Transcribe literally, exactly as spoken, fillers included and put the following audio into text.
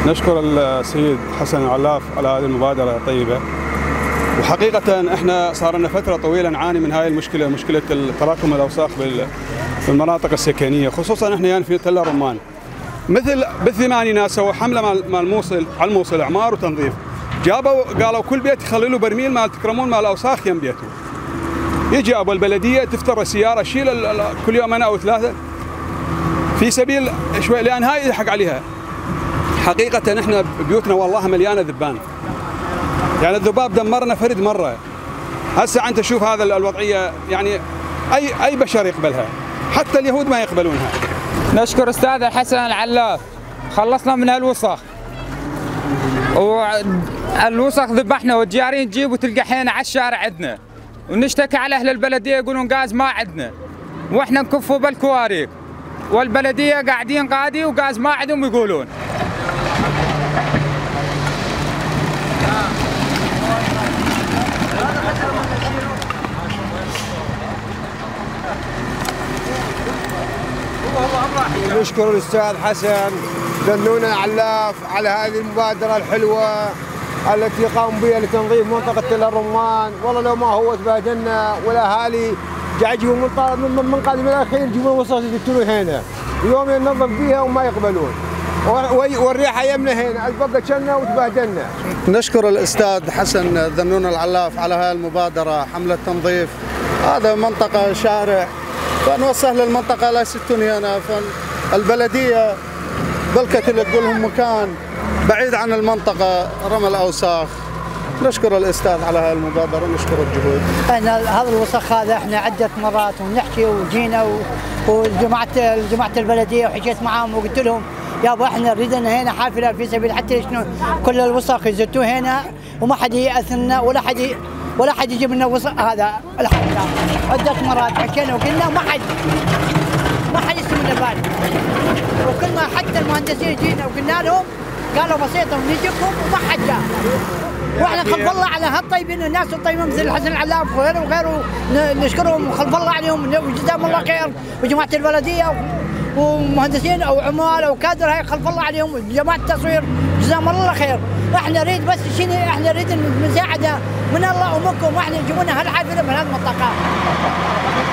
نشكر السيد حسن العلاف على هذه المبادرة الطيبة. وحقيقة احنا صار لنا فترة طويلة نعاني من هاي المشكلة، مشكلة تراكم الأوساخ في المناطق السكنية، خصوصا احنا يعني في تل الرمان. مثل بالثمانينات سووا حملة مال الموصل على الموصل اعمار وتنظيف، جابوا قالوا كل بيت يخلي له برميل مال تكرمون مال أوساخ يم بيته. يجي ابو البلدية تفتر السيارة تشيل كل يومين او ثلاثة في سبيل شوي، لأن هاي يلحق عليها. حقيقة احنا بيوتنا والله مليانة ذبان، يعني الذباب دمرنا فرد مرة. هسه انت شوف هذا الوضعية، يعني اي اي بشر يقبلها، حتى اليهود ما يقبلونها. نشكر استاذ حسن العلاف، خلصنا من هالوسخ، والوسخ ذبحنا والجارين تجيب وتلقى حين على الشارع عندنا، ونشتكي على اهل البلدية يقولون غاز ما عندنا، واحنا نكفوا بالكواريك، والبلدية قاعدين قادي وغاز ما عندهم يقولون. نشكر الاستاذ حسن ذنون العلاف على هذه المبادره الحلوه التي قام بها لتنظيف منطقه تل الرمان. والله لو ما هو تبهدلنا، والاهالي قاعد يجيبون من من قادم الاخير يجيبون وسخ يقتلون هنا، اليوم ينظف بها وما يقبلون، والريحه يمنا هنا البقى شلنا وتبهدلنا. نشكر الاستاذ حسن ذنون العلاف على هذه المبادره، حمله تنظيف هذا منطقه شارع، فنوصل للمنطقه لا ستون هنا، فالبلديه بلكت اللي تقول لهم مكان بعيد عن المنطقه رمى الاوساخ. نشكر الاستاذ على هذه المبادره ونشكر الجهود. احنا هذا الوسخ هذا احنا عده مرات ونحكي وجينا وجماعه جماعه البلديه وحكيت معاهم وقلت لهم يابا احنا نريد ان هنا حافله في سبيل حتى شنو كل الوسخ يزتوه هنا وما حد ياثرنا ولا حد ولا حد يجيب لنا وسخ هذا الحمد. عده مرات حكينا وقلنا ما حد ما حد يستمع بال، وكلنا حتى المهندسين جينا وقلنا لهم قالوا بسيطه ونجيكم وما حد جاء. واحنا خلف الله على هالطيبين الناس الطيبين مثل حسن العلاف وغيره وغيره نشكرهم وخلف الله عليهم وجزاهم الله خير، وجماعه البلديه ومهندسين او عمال او كادر هاي خلف الله عليهم، وجماعه التصوير جزاهم الله خير. احنا نريد بس شنو، احنا نريد المساعده من الله ومنكم، واحنا يجيبونا هالحافله من هالمنطقه.